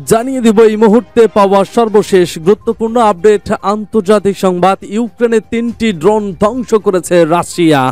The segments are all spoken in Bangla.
জানিয়ে দিব এই মুহূর্তে পাওয়া সর্বশেষ গুরুত্বপূর্ণ আপডেট। আন্তর্জাতিক সংবাদ, ইউক্রেনের 3টি ড্রোন ধ্বংস করেছে রাশিয়া।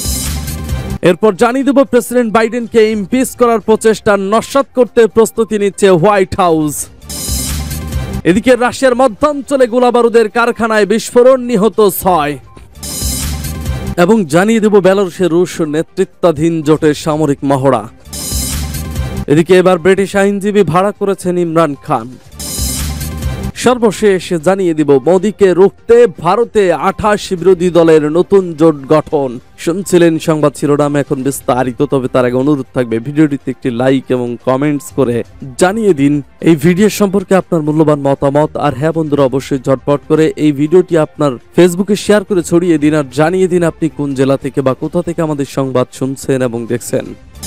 এরপর জানিয়ে দেব প্রেসিডেন্ট বাইডেনকে ইমপিচ করার প্রচেষ্টা নস্যাৎ করতে প্রস্তুতি নিচ্ছে হোয়াইট হাউস। এদিকে রাশিয়ার মধ্যাঞ্চলে গোলাবারুদের কারখানায় বিস্ফোরণ, নিহত 6। এবং জানিয়ে দেব বেলারুশে রুশ নেতৃত্বাধীন জোটের সামরিক মহড়া। এদিকে এবার ব্রিটিশ আইনজীবী ভাড়া করেছেন ইমরান খান। সর্বশেষ জানিয়ে দিব মোদীকে রুখতে ভারতে 28 বিরোধী দলের নতুন জোট গঠন। শুনছিলেন সংবাদ শিরোনাম, এখন বিস্তারিত। তবে তার আগে অনুরোধ থাকবে ভিডিওটিতে একটি লাইক এবং কমেন্টস করে জানিয়ে দিন এই ভিডিও সম্পর্কে আপনার মূল্যবান মতামত। আর হ্যাঁ বন্ধুরা, অবশ্যই ঝটপট করে এই ভিডিওটি আপনার ফেসবুকে শেয়ার করে ছড়িয়ে দিন আর জানিয়ে দিন আপনি কোন জেলা থেকে বা কোথা থেকে আমাদের সংবাদ শুনছেন এবং দেখছেন।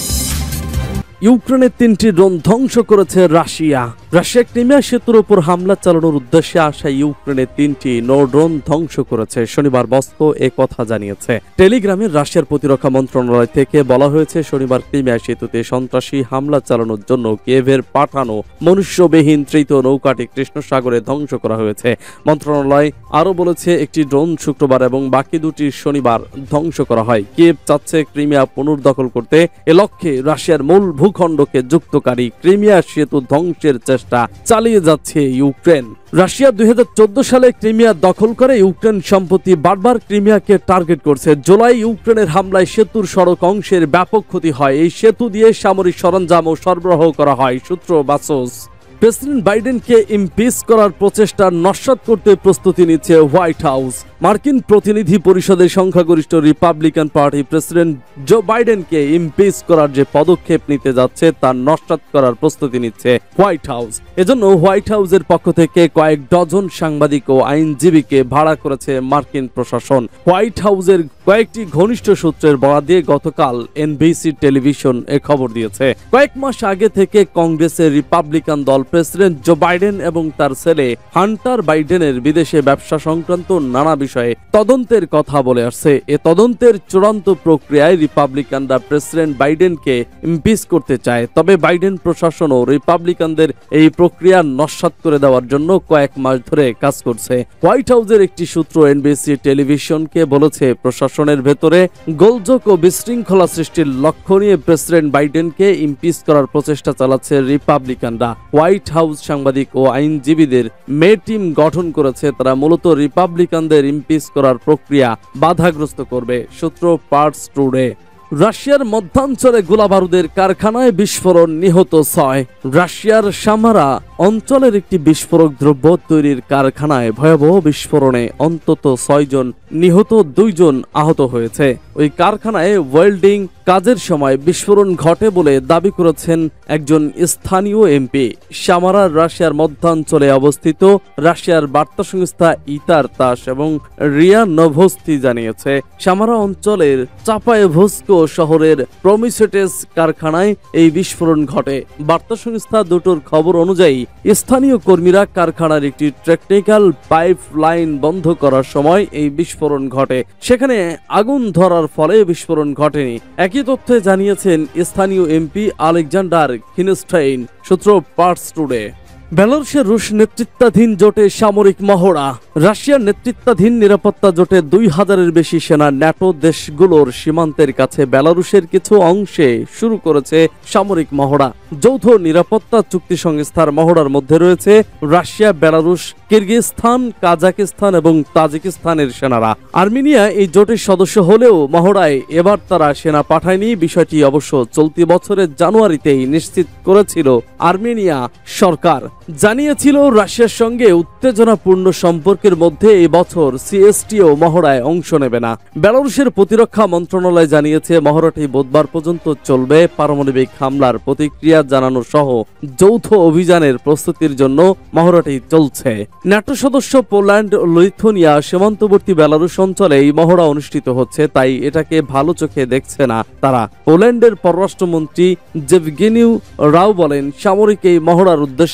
ইউক্রেনের 3টি ড্রোন ধ্বংস করেছে রাশিয়া। রাশিয়া ক্রিমিয়া সেতুর উপর হামলা চালানোর উদ্দেশ্যে আসা ইউক্রেনের 3টি ড্রোন ধ্বংস করেছে। শনিবার মস্কো কথা জানিয়েছে। টেলিগ্রামে রাশিয়ার প্রতিরক্ষা মন্ত্রণালয় থেকে বলা হয়েছে, শনিবার ক্রিমিয়া সেতুতে সন্ত্রাসী হামলা চালানোর জন্য কিয়েভের পাঠানো মনুষ্যবিহীন তৃতীয় নৌকাটি কৃষ্ণ সাগরে ধ্বংস করা হয়েছে। মন্ত্রণালয় আরও বলেছে, একটি ড্রোন শুক্রবার এবং বাকি দুটি শনিবার ধ্বংস করা হয়। কিয়েভ চাচ্ছে ক্রিমিয়া পুনর্দখল করতে। এ লক্ষ্যে রাশিয়ার মূল ভূখণ্ডকে যুক্তকারী ক্রিমিয়া সেতু ধ্বংসের চেষ্টা চালিয়ে যাচ্ছে ইউক্রেন। রাশিয়া 2014 সালে ক্রিমিয়া দখল করে। ইউক্রেন সম্প্রতি বারবার ক্রিমিয়াকে টার্গেট করছে। জুলাই ইউক্রেনের হামলায় সেতুর সড়ক অংশের ব্যাপক ক্ষতি হয়। এই সেতু দিয়ে সামরিক সরঞ্জামও সরবরাহ করা হয়। সূত্র বাসোস। প্রেসিডেন্ট বাইডেনকে ইমপিচ করার প্রচেষ্টা নস্যাৎ করতে প্রস্তুতি নিচ্ছে হোয়াইট হাউস। মার্কিন প্রতিনিধি পরিষদের সংখ্যাগরিষ্ঠ রিপাবলিকান পার্টি প্রেসিডেন্ট জো বাইডেনকে ইমপিচ করার যে পদক্ষেপ নিতে যাচ্ছে তা নস্যাৎ করার প্রস্তুতি নিচ্ছে হোয়াইট হাউস। এজন্য হোয়াইট হাউসের পক্ষ থেকে কয়েক ডজন সাংবাদিক ও আইনজীবীকে ভাড়া করেছে মার্কিন প্রশাসন। হোয়াইট হাউসের কয়েকটি ঘনিষ্ঠ সূত্রের বরাত দিয়ে গতকাল এনবিসি টেলিভিশন এ খবর দিয়েছে। কয়েক মাস আগে থেকে কংগ্রেসের রিপাবলিকান দল প্রেসিডেন্ট জো বাইডেন এবং তার ছেলে হান্টার বাইডেনের বিদেশে ব্যবসা সংক্রান্ত নানা বিষয়ে তদন্তের কথা বলে আসছে। এ তদন্তের চূড়ান্ত প্রক্রিয়ায় রিপাবলিকানরা প্রেসিডেন্ট বাইডেনকে ইমপিচ করতে চায়। তবে বাইডেন প্রশাসন ও রিপাবলিকানদের এই প্রক্রিয়া নস্যাৎ করে দেওয়ার জন্য কয়েক মাস ধরে কাজ করছে। হোয়াইট হাউসের একটি সূত্র এনবিসি টেলিভিশনকে বলেছে, প্রশাসনের ভেতরে গোলযোগ ও বিশৃঙ্খলা সৃষ্টির লক্ষ্য নিয়ে প্রেসিডেন্ট বাইডেনকে ইমপিচ করার প্রচেষ্টা চালাচ্ছে রিপাবলিকানরা। হোয়াইট হাউস সাংবাদিক ও আইনজীবীদের মে টিম গঠন করেছে। তারা মূলত রিপাবলিকানদের ইমপিচ করার প্রক্রিয়া বাধাগ্রস্ত করবে। সূত্র পার্টস টুডে। রাশিয়ার মধ্যাঞ্চলে গোলাবারুদের কারখানায় বিস্ফোরণ, নিহত 6। রাশিয়ার সামারা অঞ্চলের একটি বিস্ফোরক দ্রব্য তৈরির কারখানায় ভয়াবহ বিস্ফোরণে অন্তত 6 জন নিহত, 2 জন আহত হয়েছে। ওই কারখানায় ওয়েল্ডিং কাজের সময় বিস্ফোরণ ঘটে বলে দাবি করেছেন একজন স্থানীয় এমপি। সামারার রাশিয়ার মধ্যাঞ্চলে অবস্থিত। রাশিয়ার বার্তা সংস্থা ইতার তাস এবং রিয়া নোভোস্তি জানিয়েছে, সামারা অঞ্চলের চাপায়েভস্কো শহরের প্রমিসেটেস কারখানায় এই বিস্ফোরণ ঘটে। বার্তা সংস্থা দুটোর খবর অনুযায়ী স্থানীয় কর্মীরা কারখানার একটি টেকনিক্যাল পাইপ লাইন বন্ধ করার সময় এই বিস্ফোরণ ঘটে। সেখানে আগুন ধরার ফলে বিস্ফোরণ ঘটেনি। একই তথ্যে জানিয়েছেন স্থানীয় এমপি আলেকজান্ডার কিনস্টাইন। সূত্র পার্টস টুডে। বেলারুশের রুশ নেতৃত্বাধীন জোটে সামরিক মহড়া। রাশিয়ার নেতৃত্বাধীন নিরাপত্তা জোটে 2000-এর বেশি সেনা ন্যাটো দেশগুলোর সীমান্তের কাছে বেলারুশের কিছু অংশে শুরু করেছে সামরিক মহড়া। যৌথ নিরাপত্তা চুক্তি সংস্থার মহড়ার মধ্যে রয়েছে রাশিয়া, বেলারুশ, কিরগিজস্তান, কাজাকিস্তান এবং তাজিকিস্তানের সেনারা। আর্মেনিয়া এই জোটের সদস্য হলেও মহড়ায় এবার তারা সেনা পাঠায়নি। বিষয়টি অবশ্য চলতি বছরের জানুয়ারিতেই নিশ্চিত করেছিল আর্মেনিয়া সরকার। জানিয়েছিল রাশিয়ার সঙ্গে উত্তেজনাপূর্ণ সম্পর্কের মধ্যে এই বছর সিএসটিও মহড়ায় অংশ নেবে না। বেলারুশের প্রতিরক্ষা মন্ত্রণালয় জানিয়েছে, মহড়াটি বুধবার পর্যন্ত চলবে। পারমাণবিক হামলার প্রতিক্রিয়া জানানো সহ যৌথ অভিযানের প্রস্তুতির জন্য মহড়াটি চলছে। ন্যাটো সদস্য পোল্যান্ড ও লিথুয়ানিয়া সীমান্তবর্তী বেলারুশ অঞ্চলে এই মহড়া অনুষ্ঠিত হচ্ছে, তাই এটাকে ভালো চোখে দেখছে না তারা। পোল্যান্ডের পররাষ্ট্রমন্ত্রী জেভগেনিউ রাও বলেন, সামরিক এই মহড়ার উদ্দেশ্যে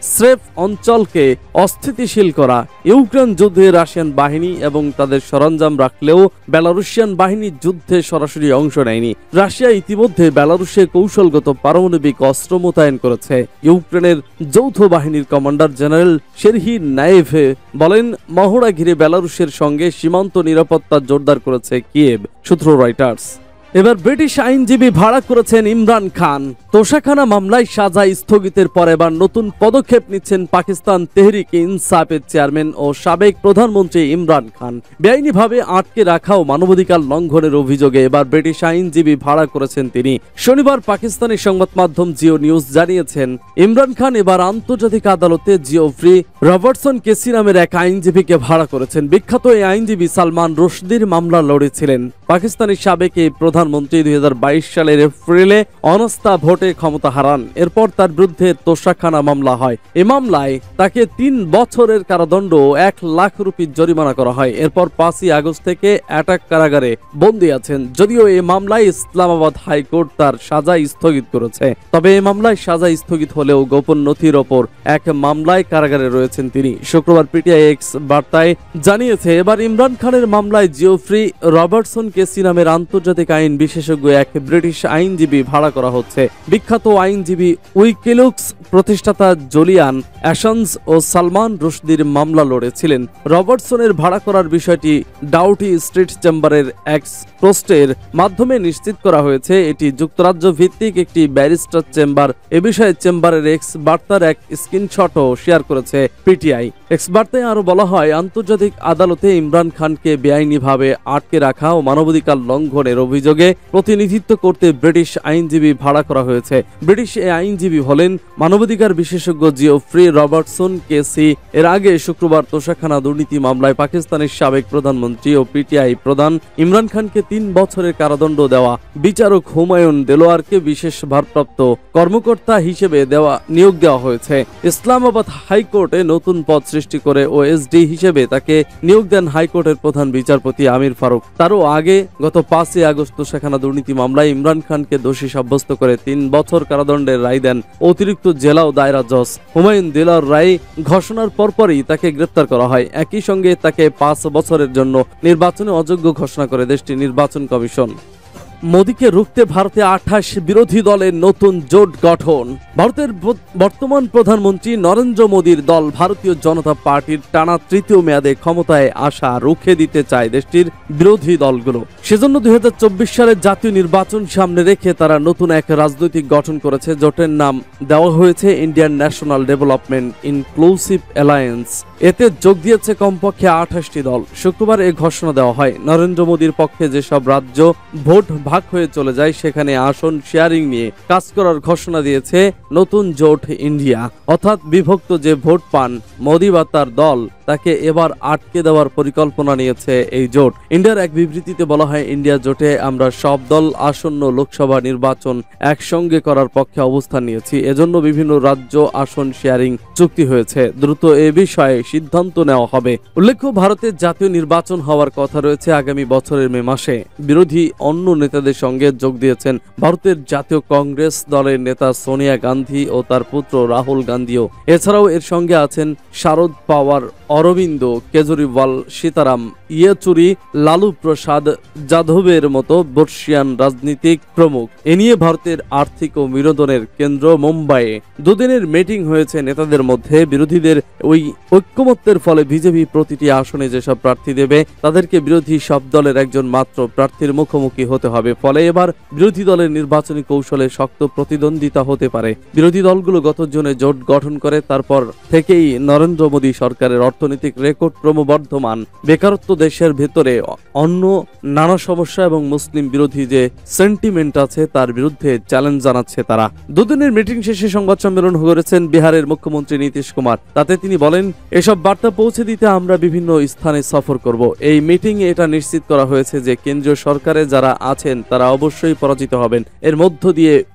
স্রেফ অঞ্চলকে অস্থিতিশীল করা। ইউক্রেন যুদ্ধে রাশিয়ান বাহিনী এবং তাদের সরঞ্জাম রাখলেও বেলারুশিয়ান বাহিনী যুদ্ধে সরাসরি অংশ নেয়নি। রাশিয়া ইতিমধ্যে বেলারুশে কৌশলগত পারমাণবিক অস্ত্র মোতায়েন করেছে। ইউক্রেনের যৌথ বাহিনীর কমান্ডার জেনারেল সেরহি নায়েভ বলেন, মহড়া ঘিরে বেলারুশের সঙ্গে সীমান্ত নিরাপত্তা জোরদার করেছে কিয়েভ, সূত্র রয়টার্স। এবার ব্রিটিশ আইনজীবী ভাড়া করেছেন ইমরান খান। তোষাখানা মামলায় সাজা স্থগিতের পর এবার নতুন পদক্ষেপ নিচ্ছেন পাকিস্তান তেহরিক ইনসাফের চেয়ারম্যান ও সাবেক প্রধানমন্ত্রী ইমরান খান। বেআইনিভাবে আটকে রাখা ও মানবাধিকার লঙ্ঘনের অভিযোগে এবার ব্রিটিশ আইনজীবী ভাড়া করেছেন তিনি। শনিবার পাকিস্তানি সংবাদ মাধ্যম জিও নিউজ জানিয়েছেন, ইমরান খান এবার আন্তর্জাতিক আদালতে জিওফ্রি রবার্টসন কেসি নামের এক আইনজীবীকে ভাড়া করেছেন। বিখ্যাত এই আইনজীবী সালমান রুশদির মামলা লড়েছিলেন। পাকিস্তানি সাবেক এই প্রধানমন্ত্রী 2022 সালের এপ্রিলে অনাস্থা ভোটে ক্ষমতা হারান। এরপর তার বিরুদ্ধে তোষাখানা মামলা হয়। এই মামলায় তাকে 3 বছরের কারাদণ্ড ও 1 লাখ রুপি জরিমানা করা হয়। এরপর 5ই আগস্ট থেকে অ্যাটাক কারাগারে বন্দী আছেন। যদিও এই মামলায় ইসলামাবাদ হাইকোর্ট তার সাজা স্থগিত করেছে, তবে এই মামলায় সাজা স্থগিত হলেও গোপন নথির ওপর এক মামলায় কারাগারে রয়েছেন তিনি। শুক্রবার পিটিআই এক্স বার্তায় জানিয়েছে, এবার ইমরান খানের মামলায় জিওফ্রি রবার্টসন কেসি নামের আন্তর্জাতিক আইন বিশেষজ্ঞ এক ব্রিটিশ আইনজীবী ভাড়া করা হচ্ছে। বিখ্যাত আইনজীবী উইকিলিক্স প্রতিষ্ঠাতা জুলিয়ান অ্যাসাঞ্জ ও সালমান রুশদির মামলা লড়েছিলেন। রবার্টসনের ভাড়া করার বিষয়টি ডাউটি স্ট্রিট চেম্বারের এক পোস্টের মাধ্যমে নিশ্চিত করা হয়েছে। এটি যুক্তরাজ্য ভিত্তিক একটি ব্যারিস্টার চেম্বার। এ বিষয়ে চেম্বারের এক্স বার্তার এক স্ক্রিনশটও শেয়ার করেছে পিটিআই। এক্স বার্তায় আরো বলা হয়, আন্তর্জাতিক আদালতে ইমরান খানকে বেআইনিভাবে আটকে রাখা ও মানবাধিকার লঙ্ঘনের অভিযোগে প্রতিনিধিত্ব করতে ব্রিটিশ আইনজীবী ভাড়া করা হয়েছে। ব্রিটিশ এই আইনজীবী হলেন মানবাধিকার বিশেষজ্ঞ জিওফ্রি রবার্টসন কেসি। এর আগে শুক্রবার তোষাখানা দুর্নীতি মামলায় পাকিস্তানের সাবেক প্রধানমন্ত্রী ও পিটিআই প্রধান ইমরান খানকে 3 বছরের কারাদণ্ড দেওয়া বিচারক হুমায়ুন দেলোয়ারকে বিশেষ ভারপ্রাপ্ত কর্মকর্তা হিসেবে নিয়োগ দেওয়া হয়েছে। ইসলামাবাদ হাইকোর্টে নতুন পদ সৃষ্টি করে ওএসডি হিসেবে তাকে নিয়োগ দেন হাইকোর্টের প্রধান বিচারপতি আমির ফারুক। তারও আগে গত 5ই আগস্ট তোষাখানা দুর্নীতি মামলায় ইমরান খানকে দোষী সাব্যস্ত করে 3 বছর কারাদণ্ডের রায় দেন অতিরিক্ত জেলা ও দায়রা জজ হুমায়ুন দেলোয়ার। রায় ঘোষণার পরপরই তাকে গ্রেপ্তার করা হয়। একই সঙ্গে তাকে 5 বছরের জন্য নির্বাচনে অযোগ্য ঘোষণা করে দেশটির নির্বাচন কমিশন। মোদীকে রুখতে ভারতে 28 বিরোধী দলের নতুন জোট গঠন। ভারতের বর্তমান প্রধানমন্ত্রী নরেন্দ্র মোদীর দল ভারতীয় জনতা পার্টির টানা 3য় মেয়াদে ক্ষমতায় আসা রুখে দিতে চায় দেশটির বিরোধী দলগুলো। সেজন্য 2024 সালের জাতীয় নির্বাচন সামনে রেখে তারা নতুন এক রাজনৈতিক গঠন করেছে। জোটের নাম দেওয়া হয়েছে Indian National Development Inclusive Alliance. এতে যোগ দিয়েছে কমপক্ষে 28টি দল। শুক্রবার এই ঘোষণা দেওয়া হয়। নরেন্দ্র মোদীর পক্ষে যেসব রাজ্য ভোট ভাগ হয়ে চলে যায় সেখানে আসন শেয়ারিং নিয়ে কাজ করার ঘোষণা দিয়েছে নতুন জোট ইন্ডিয়া। অর্থাৎ বিভক্ত যে ভোট পান মোদী বা তার দল তাকে এবার আটকে দেওয়ার পরিকল্পনা নিয়েছে এই জোট। ইন্ডিয়ার এক বিবৃতিতে বলা হয়, ইন্ডিয়া জোটে আমরা সব দল আসন্ন লোকসভা নির্বাচন একসঙ্গে করার পক্ষে অবস্থান নিয়েছি। এজন্য বিভিন্ন রাজ্য আসন শেয়ারিং চুক্তি হয়েছে। দ্রুত এ বিষয়ে সিদ্ধান্ত নেওয়া হবে। উল্লেখ্য, ভারতের জাতীয় নির্বাচন হওয়ার কথা রয়েছে আগামী বছরের মে মাসে। বিরোধী অন্য নেতাদের সঙ্গে যোগ দিয়েছেন ভারতের জাতীয় কংগ্রেস দলের নেতা সোনিয়া গান্ধী ও তার পুত্র রাহুল গান্ধীও। এছাড়াও এর সঙ্গে আছেন শারদ পাওয়ার, অরবিন্দ কেজরিওয়াল, সীতারাম ইয়েচুরি, লালু প্রসাদ যাদবের মতো বর্ষিয়ান রাজনীতিক প্রমুখ। এ নিয়ে ভারতের আর্থিক ও বিনোদনের কেন্দ্র মুম্বাইয়ে দুদিনের মিটিং হয়েছে নেতাদের মধ্যে। বিরোধীদের ওই ঐক্যমত্যের ফলে বিজেপি প্রতিটি আসনে যেসব প্রার্থী দেবে তাদেরকে বিরোধী সব দলের একজন মাত্র প্রার্থীর মুখোমুখি হতে হবে। ফলে এবার বিরোধী দলের নির্বাচনী কৌশলে শক্ত প্রতিদ্বন্দ্বিতা হতে পারে। বিরোধী দলগুলো গত জুনে জোট গঠন করে। তারপর থেকেই নরেন্দ্র মোদী সরকারের অর্থনৈতিক রেকর্ড ক্রমবর্ধমান, বেকারত্ব দেশের ভেতরে, অন্য নানা সমস্যা এবং মুসলিম বিরোধী যে সেন্টিমেন্ট আছে তার বিরুদ্ধে চ্যালেঞ্জ জানাচ্ছে তারা। দুদিনের মিটিং শেষে সংবাদ সম্মেলন করেছেন বিহারের মুখ্যমন্ত্রী নীতিশ কুমার। তাতে তিনি বলেন, এসব বার্তা পৌঁছে দিতে আমরা বিভিন্ন স্থানে সফর করব। এই মিটিংয়ে এটা নিশ্চিত করা হয়েছে যে কেন্দ্রীয় সরকারে যারা আছেন তারা অবশ্যই পরাজিত হবেন। এর মধ্য দিয়ে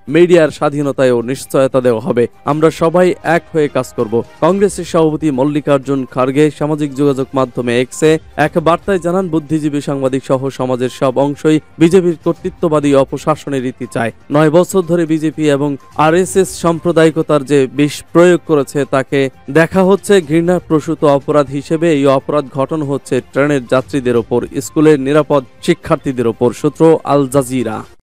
মিডিয়ার স্বাধীনতায়ও নিশ্চয়তা দেওয়া হবে। আমরা সবাই এক হয়ে কাজ করব। কংগ্রেসের সভাপতি মল্লিকার্জুন খার্গে সামাজিক যোগাযোগ মাধ্যমে এক্সে এক বার্তায় জানান, বুদ্ধিজীবী, সাংবাদিক সহ সমাজের সব অংশই বিজেপির কর্তৃত্ববাদী অপশাসনের রীতি চায়। 9 বছর ধরে বিজেপি এবং আরএসএস সাম্প্রদায়িকতার যে বিষ প্রয়োগ করেছে তাকে দেখা হচ্ছে ঘৃণাপ্রসূত অপরাধ হিসেবে। এই অপরাধ ঘটন হচ্ছে ট্রেনের যাত্রীদের ওপর, স্কুলের নিরাপদ শিক্ষার্থীদের ওপর। সূত্র আল জাজিরা।